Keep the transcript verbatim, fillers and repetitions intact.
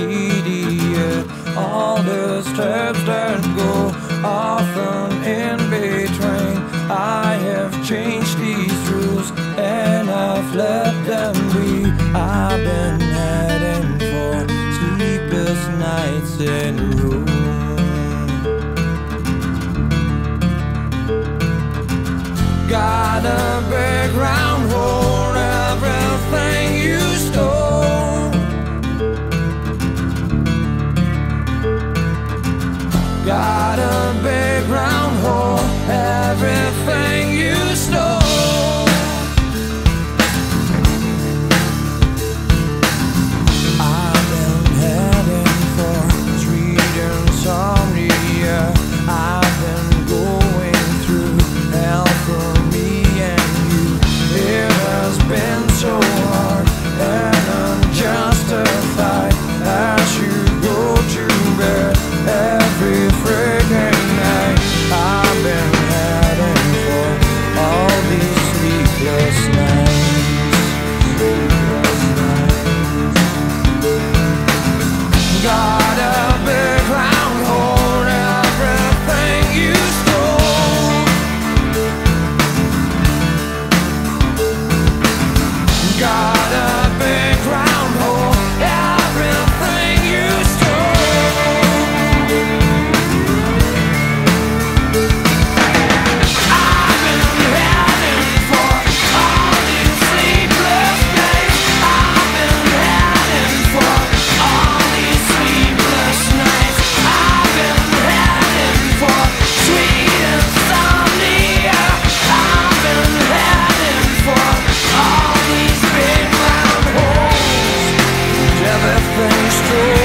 idiot. All the steps that go often in between. I have changed these rules and I've let them be. I've been heading for sleepless nights in a room. Got a big round hole, everything you stole. Got a big round hole, everything you stole. I've been heading for sweet insomnia. I've been going through hell for me and you. It has been so hard and unjustified as you go to bed every freaking night. I've been heading for all these sleepless nights. Sleepless nights. Got a big round hole, everything you stole. Got a big round hole, everything you stole. I've been heading for all these sleepless days. I've been heading for all these sleepless nights. I've been heading for sweet insomnia. I've been heading for all these big round holes. Everything's true.